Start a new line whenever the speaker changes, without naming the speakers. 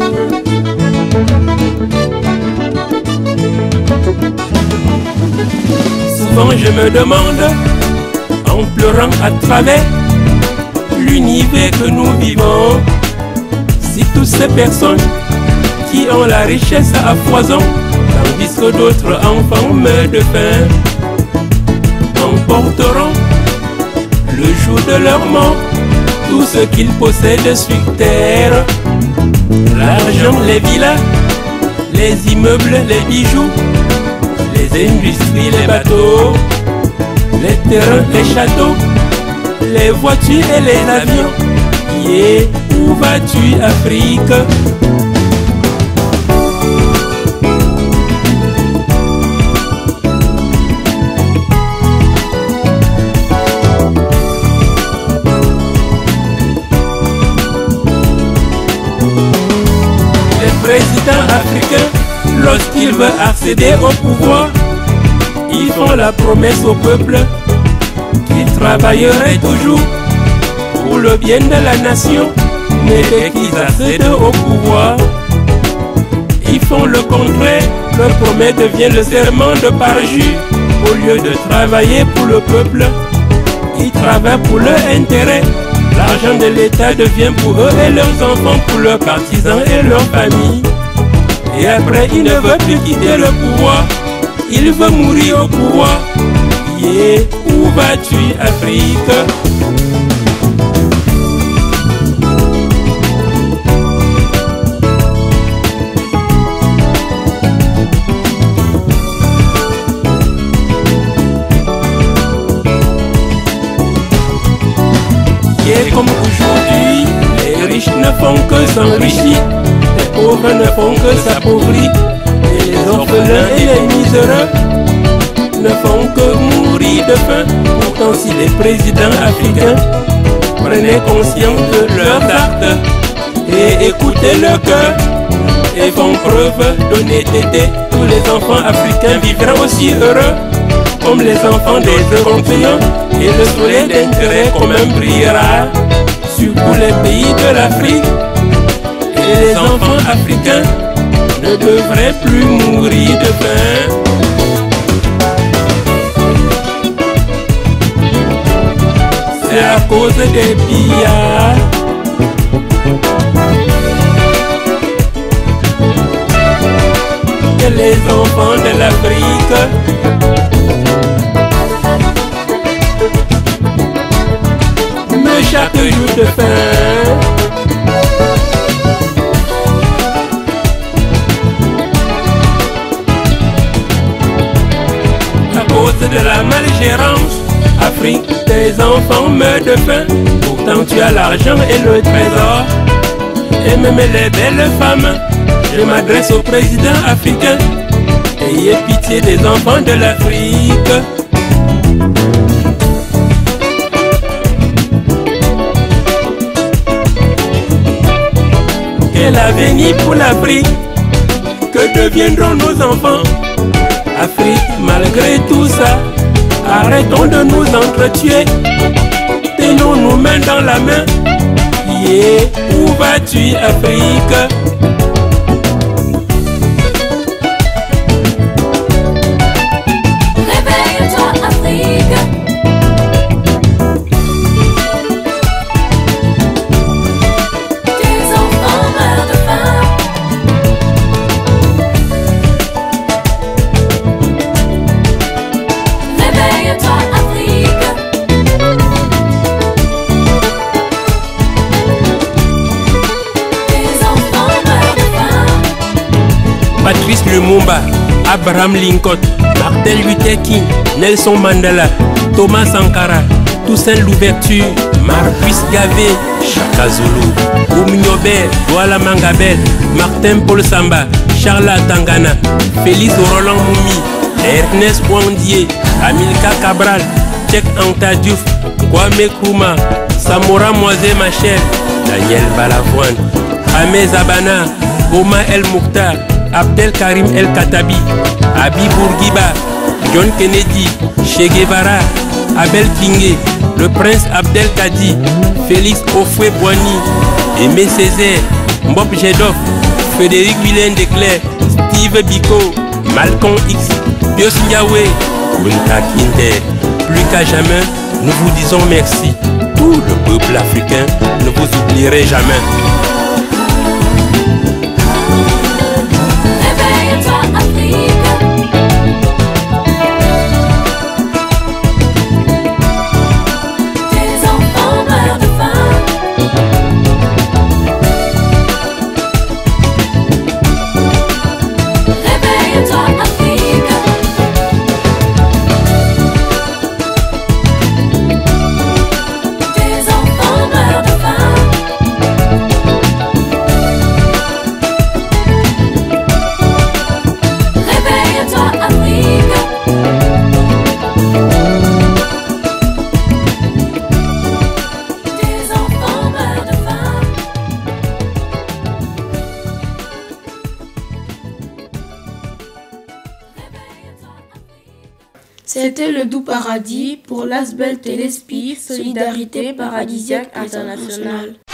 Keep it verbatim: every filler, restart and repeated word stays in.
Souvent je me demande, en pleurant à travers l'univers que nous vivons, si toutes ces personnes qui ont la richesse à foison, tandis que d'autres enfants meurent de faim, emporteront le jour de leur mort tout ce qu'ils possèdent sur terre. L'argent, les villas, les immeubles, les bijoux, les industries, les bateaux, les terrains, les châteaux, les voitures et les avions. Yeah, où vas-tu, Afrique? Le président africain, lorsqu'il veut accéder au pouvoir, ils font la promesse au peuple qu'ils travailleraient toujours pour le bien de la nation. Mais dès qu'ils accèdent au pouvoir, ils font le contraire. Leur promesse devient le serment de parjure. Au lieu de travailler pour le peuple, ils travaillent pour leur intérêt. L'argent de l'État devient pour eux et leurs enfants, pour leurs partisans et leurs familles. Et après, il ne veut plus quitter le pouvoir, il veut mourir au pouvoir. Yeah, où vas-tu, Afrique? Yeah, comme aujourd'hui, les riches ne font que s'enrichir, les pauvres ne font que s'appauvrir, et les orphelins et les miséreux ne font que mourir de faim. Pourtant, si les présidents africains prenaient conscience de leurs actes et écoutaient leur cœur et font preuve d'honnêteté, tous les enfants africains vivraient aussi heureux comme les enfants des Européens, et le soleil d'intérêt commun brillera sur tous les pays de l'Afrique. Et les enfants africains ne devraient plus mourir de faim. C'est à cause des pillards que les enfants de l'Afrique meurent chaque jour de faim. À cause de la malgérance, Afrique, tes enfants meurent de faim. Pourtant tu as l'argent et le trésor, et même les belles femmes. Je m'adresse au président africain, ayez pitié des enfants de l'Afrique. Quel avenir pour l'Afrique? Que deviendront nos enfants? Afrique, malgré tout ça, arrêtons de nous entretuer. Tenons nos mains dans la main. Yeah, où vas-tu, Afrique?
Réveille-toi, Afrique. Tes enfants meurent de faim. Réveille-toi, Afrique. Tes enfants meurent de faim.
Patrice Lumumba, Abraham Lincoln, Martin Luther King, Nelson Mandela, Thomas Sankara, Toussaint Louverture, Marcus Garvey, Shaka Zulu, Oumniobel, Douala Mangabel, Martin Paul Samba, Charles Tangana, Félix Roland Moumi, Ernest Ouandier, Amilcar Cabral, Cheikh Anta Diouf, Kwame Nkrumah, Samora Moise Machel, Daniel Balavoine, Ahmed Zabana, Boma El Mokhtar, Abdel Karim El Khattabi, Abi Bourguiba, John Kennedy, Che Guevara, Abel Tingé, le prince Abdel Kadi, Félix Houphouët-Boigny, Aimé Césaire, Mbop Jedov, Frédéric Willem Declerc, Steve Biko, Malcolm X, Pius Ndiaye, Kunta Kinte. Plus qu'à jamais, nous vous disons merci. Tout le peuple africain ne vous oublierait jamais.
Réveille-toi Afrique. Tes enfants meurent de faim. Réveille-toi Afrique. Tes enfants meurent de faim. Réveille-toi Afrique. Tes enfants meurent de faim. Réveille-toi Afrique.
C'était le Doux Paradis pour l'Asbel Téléspi, Solidarité Paradisiaque Internationale.